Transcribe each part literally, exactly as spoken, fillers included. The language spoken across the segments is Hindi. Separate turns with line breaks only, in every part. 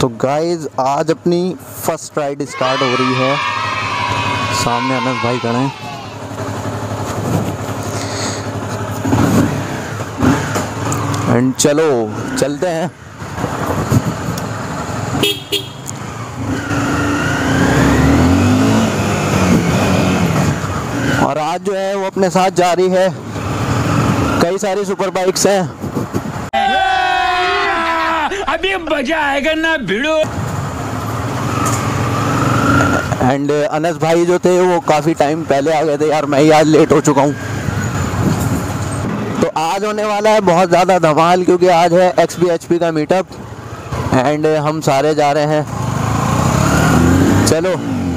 तो गाइज आज अपनी फर्स्ट राइड स्टार्ट हो रही है। सामने अनस भाई खड़े हैं। एंड चलो चलते हैं। और आज जो है वो अपने साथ जा रही है, कई सारी सुपर बाइक्स हैं।
अभी मजा आएगा ना भिड़ो।
एंड अनस भाई जो थे वो काफ़ी टाइम पहले आ गए थे यार, मैं ही आज लेट हो चुका हूँ। तो आज होने वाला है बहुत ज़्यादा धमाल, क्योंकि आज है एक्स बी एच पी का मीटअप एंड हम सारे जा रहे हैं। चलो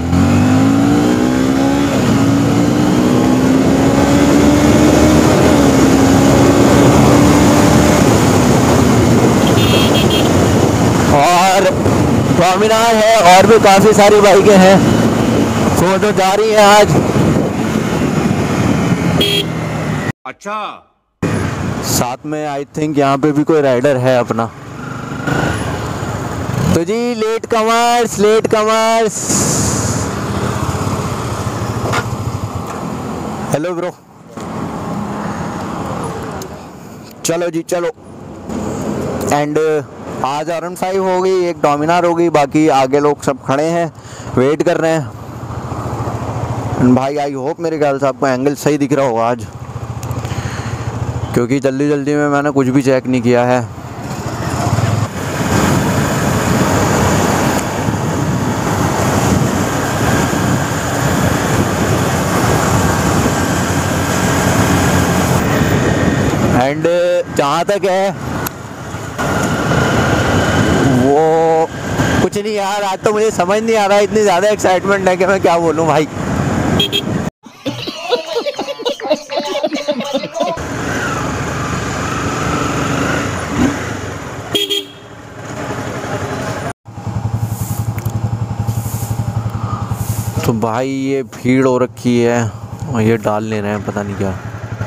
और डोमिनार है और भी काफ़ी सारी बाइकें हैं, वो जो जा रही हैं आज।
अच्छा,
साथ में आई थिंक यहाँ पे भी कोई राइडर है अपना। तो जी latecomers latecomers hello bro. चलो जी चलो। एंड आज आर वन फाइव हो गई, एक डोमिनार हो गई, बाकी आगे लोग सब खड़े हैं वेट कर रहे हैं। भाई आई होप मेरे ख्याल से आपको एंगल सही दिख रहा होगा आज, क्योंकि जल्दी जल्दी में मैंने कुछ भी चेक नहीं किया है। एंड जहाँ तक है वो कुछ नहीं यार, आज तो मुझे समझ नहीं आ रहा है, इतनी ज़्यादा एक्साइटमेंट है कि मैं क्या बोलूँ भाई। तो भाई ये भीड़ हो रखी है और ये डाल ले रहे हैं पता नहीं क्या।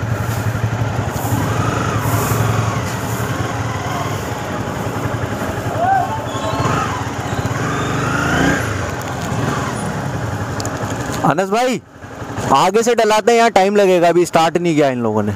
अनस भाई आगे से डलाते हैं, यहाँ टाइम लगेगा, अभी स्टार्ट नहीं किया इन लोगों ने।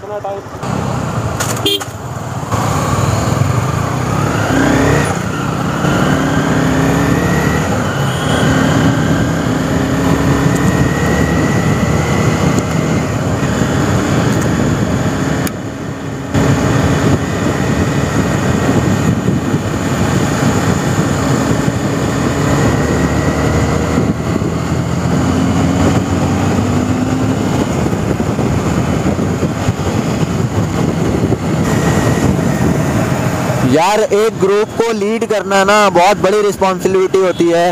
यार एक ग्रुप को लीड करना ना बहुत बड़ी रिस्पॉन्सिबिलिटी होती है।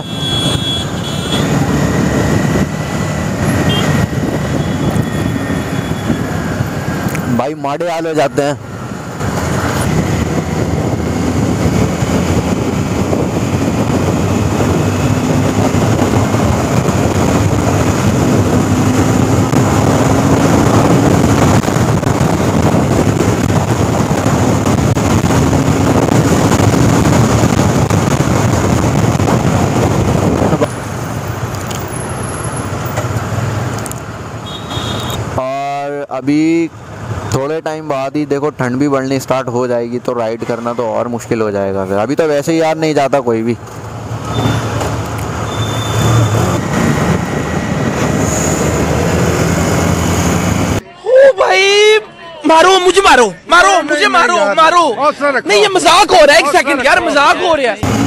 भाई माड़े हाल हो जाते हैं। अभी थोड़े टाइम बाद ही देखो ठंड भी बढ़नी स्टार्ट हो जाएगी, तो राइड करना तो और मुश्किल हो जाएगा फिर। अभी तो वैसे ही यार नहीं जाता कोई भी।
ओ भाई मारो मुझे, मारो मारो मुझे, मारो मारो। नहीं ये मजाक हो रहा है, एक सेकंड यार मजाक हो रहा है।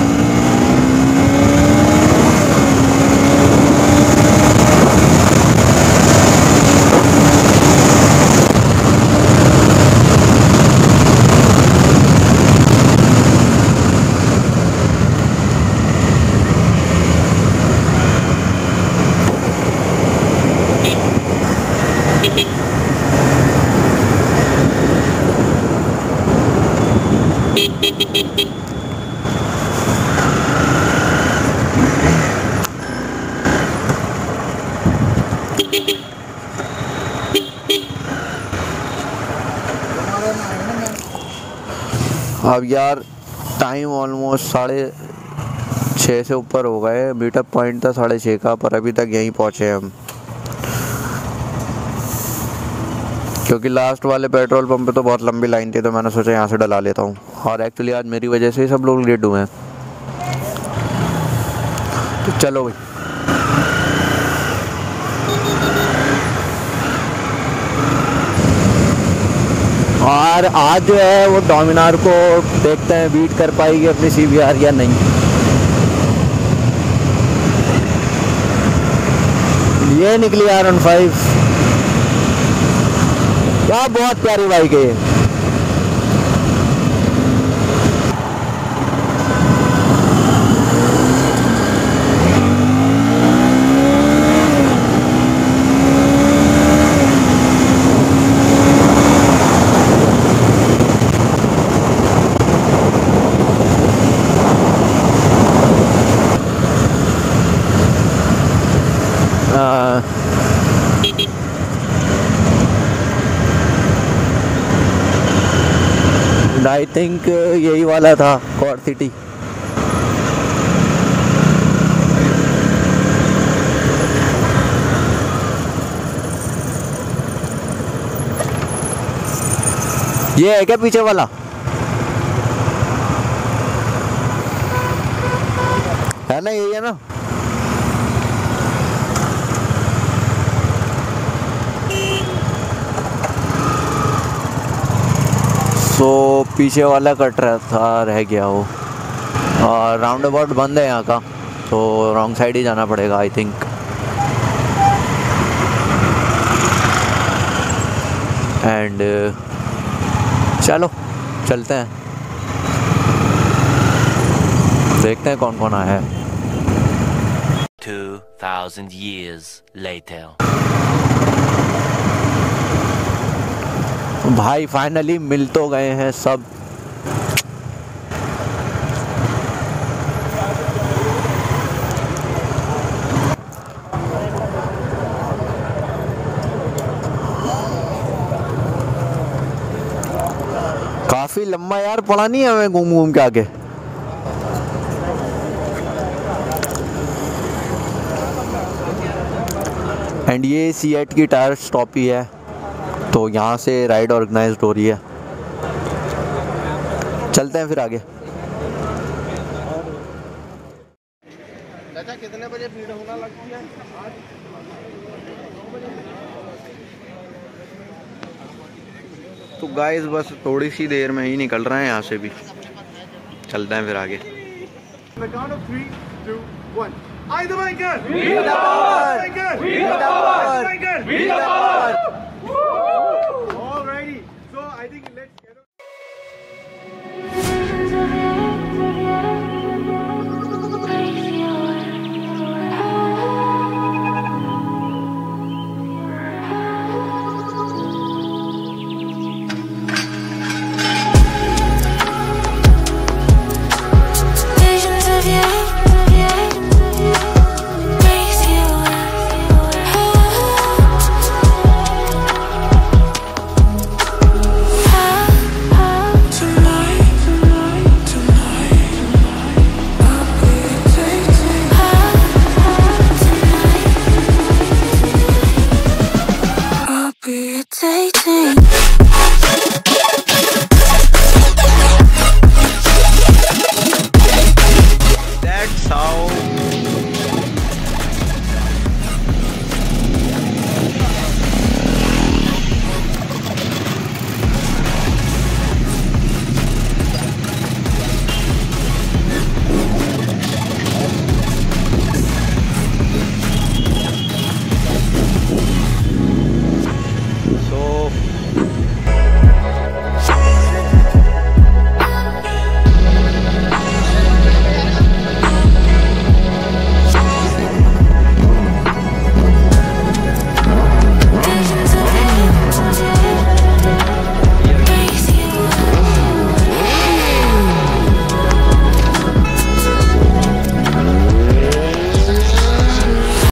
अब यार टाइम ऑलमोस्ट साढ़े
छः से ऊपर हो गए। मीटअप पॉइंट था साढ़े छः का, पर अभी तक यहीं पहुँचे हम, क्योंकि लास्ट वाले पेट्रोल पंप पे तो बहुत लंबी लाइन थी, तो मैंने सोचा यहाँ से डला लेता हूँ। और एक्चुअली आज मेरी वजह से ही सब लोग लेट हुए हैं। तो चलो भाई, और आज जो है वो डोमिनार को देखते हैं बीट कर पाएगी अपनी सी बी आर या नहीं। ये निकली आर वन फाइव, क्या बहुत प्यारी बाइक है ये। आई थिंक यही वाला था कॉर सिटी। ये है क्या पीछे वाला? है ना, यही है ना। तो पीछे वाला कट रहा था, रह गया वो। और राउंड अबाउट बंद है यहाँ का, तो रॉन्ग साइड ही जाना पड़ेगा आई थिंक। एंड चलो चलते हैं, देखते हैं कौन कौन आया है।
two thousand years later.
भाई फाइनली मिल तो गए हैं सब। काफी लंबा यार पड़ा नहीं है हमें घूम घूम के आगे। एंड ये सीएट की टायर स्टॉप ही है, तो यहाँ से राइड ऑर्गेनाइज्ड हो रही है। चलते हैं फिर आगे।
चाचा कितने बजे भीड़ होना लगती है? तो गाइस बस थोड़ी सी देर में ही निकल रहे हैं यहाँ से भी, चलते हैं फिर आगे।